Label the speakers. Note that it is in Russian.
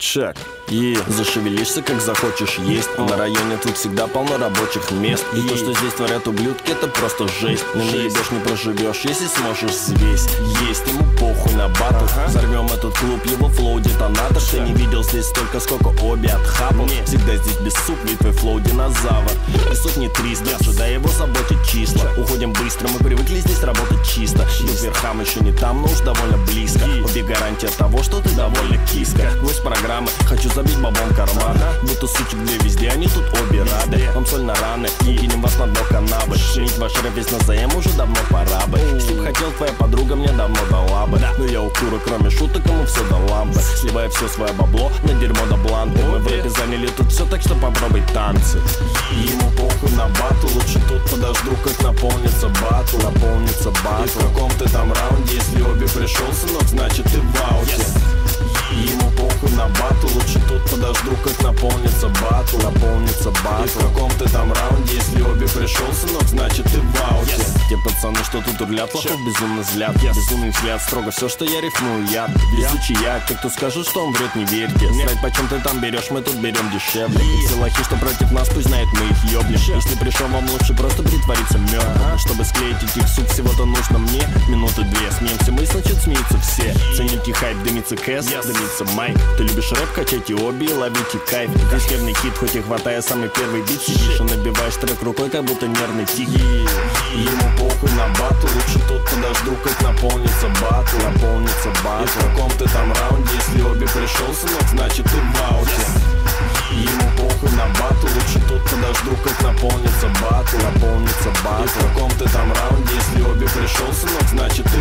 Speaker 1: Чек. И зашевелишься, как захочешь есть. На районе тут всегда полно рабочих мест. И то, что здесь творят ублюдки, это просто жесть. Не наебешь, не проживешь, если сможешь взвесь. Есть ему похуй на батл. Взорвем этот клуб, его флоу детонатор. Ты не видел здесь столько, сколько обе отхапал. Всегда здесь без суп, ведь твой флоу динозавр. И сотни 300, ожидая его заботит числа. Уходим быстро, мы привыкли здесь работать чисто. И верхам еще не там, но уж довольно близко. Обе гарантия того, что ты довольно киска. Сквозь программы хочу забить баблом карманы. Будто сучек две везде, они тут обе рады. Вам соль на раны, и кинем вас на дно канавы. Шинить ваш рэп весь на ЗМ уже давно пора бы. Если б хотел, твоя подруга мне давно дала бы. Но я укуру, кроме шуток, ему все до лампы. Сливая все свое бабло на дерьмо до бланты. Мы в рэпе заняли тут все, так что попробуй танцы. Ему похуй на батл, лучше тут подожду, как наполнится батл. Наполнится батл. И в каком ты там раунде, если обе пришел, сынок, значит ты в ауте. Ему похуй на батл, лучше тут подожду, как наполнится батл. Наполнится батл. И в каком ты там раунде, если обе пришел, сынок, значит ты в ауте. Те пацаны, что тут урлят, плохов безумный взгляд. Безумный взгляд, строго все, что я рифмую, я везучий я, те, кто скажет, что он врет, не верьте. Срать почем ты там берешь, мы тут берем дешевле. И все лохи, что против нас, пусть знает, мы их ёбнем. Если пришел, вам лучше просто притвориться мертвым. Чтобы склеить этих сук, всего-то нужно мне минуты две. Смеемся мы, значит смеются все. Цените хайп, дымится кэс, дымится майк. Ты любишь рэп, качайте обе и ловите кайф. Здесь нервный хит, хоть и хватая самый первый бит. Сидишь и набиваешь трек рукой, как будто нервный тик. Ему похуй на батл, лучше тут подожду, как наполнится батл. Наполнится батл. И в каком ты там раунде, если обе пришел, сынок, значит ты в ауте. Ему похуй на батл, лучше тут подожду, как наполнится батл. Наполнится батл. И в каком ты там раунде, если обе пришел, сынок, значит